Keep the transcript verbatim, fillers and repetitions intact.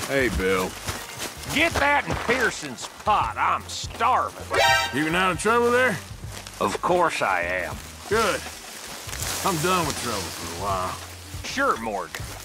Hey, Bill. Get that in Pearson's pot. I'm starving. Keeping out of trouble there? Of course I am. Good. I'm done with trouble for a while. Sure, Morgan.